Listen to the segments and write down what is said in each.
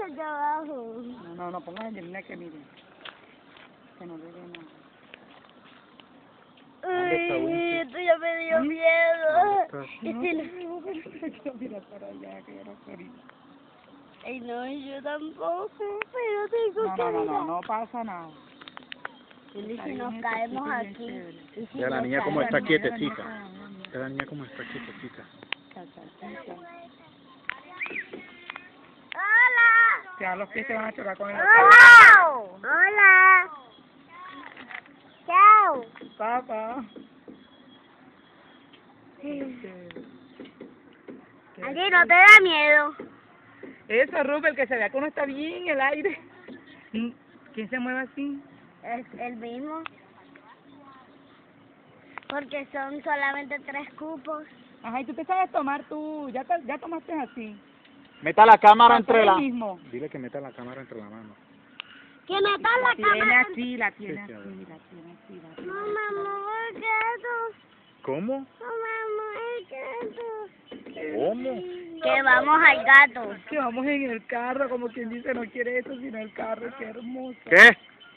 mucho allá abajo. No, pongan a Angelina que miren. Que no le den nada. Uy, esto ya me dio miedo. Y si no... Quiero mirar para allá, que yo no sé ahorita. Ay, no, yo tampoco, pero tengo que mirar. No pasa nada. Y si nos caemos aquí. Y si Ya la nos niña como caemos. está quietecita. Ya la niña como está quietecita. ¡Hola! Ya los pies se van a chocar con el... ¡Hola! ¡Hola! ¡Chao! Papá. Aquí no te da miedo. Eso, Rupert, que se vea que uno está bien en el aire. ¿Quién se mueve así? Es el mismo. Porque son solamente 3 cupos. Ajá, y tú te sabes tomar tú, ya tomaste así. Meta la cámara entre Pasó la... lo mismo. Dile que meta la cámara entre la mano. Que me da la Tiene cámara. así, la tiene Sí, así, la tiene así, la tiene Mamá, mamá, el gato. ¿Cómo? Mamá, el gato. ¿Cómo? Que vamos al gato. Que vamos en el carro, como quien dice, no quiere eso, sino el carro, qué hermoso. ¿Qué?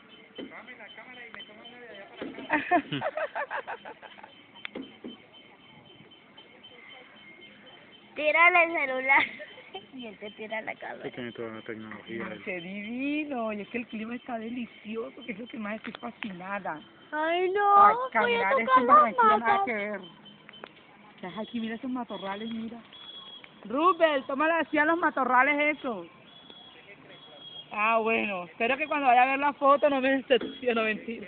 Tírale el celular. Y él te tira la cámara. Sí, tiene toda la tecnología. Qué divino, y es que el clima está delicioso, que es lo que más estoy fascinada. Ay, no. Ay, Voy a caminar tocar esto en las Barranquilla nada matas. que ver. Ya, aquí mira esos matorrales, mira. Rubel, tómale así a los matorrales esos. Ah, bueno, espero que cuando vaya a ver la foto no me decepcione, mentira.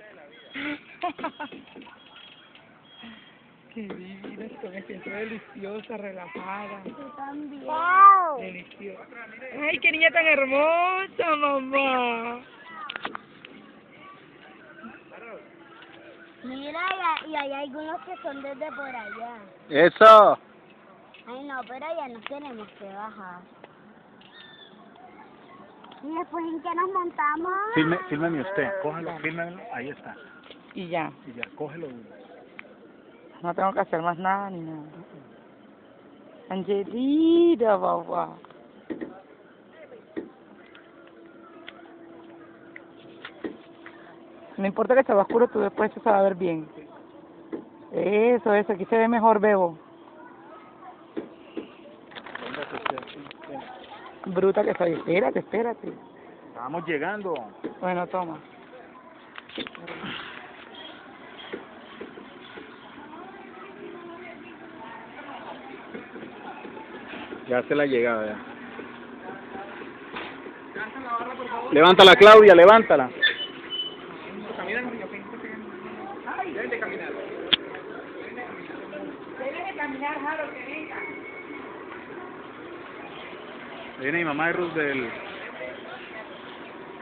Qué divino esto, me siento deliciosa, relajada. Tú también. Deliciosa. Ay, qué niña tan hermosa, mamá. Mira, y hay algunos que son desde por allá. ¡Eso! Ay, no, pero ya nos tenemos que bajar. ¿Y después en qué nos montamos? Fílmeme usted. Cógelo, fílmelo. Ahí está. Y ya, Y ya, cógelo. no tengo que hacer más nada ni nada. Angelita, papá. No importa que se vea oscuro, tú después se va a ver bien. Eso, aquí se ve mejor, Bebo. Bruta que soy. Espérate. Estamos llegando. Bueno, toma. Ya hace la llegada, ya. Levántala, Claudia, levántala. Deben de caminar, Jaro, que venga. Viene mi mamá de Roosevelt.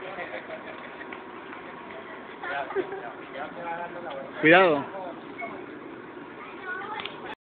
Cuidado.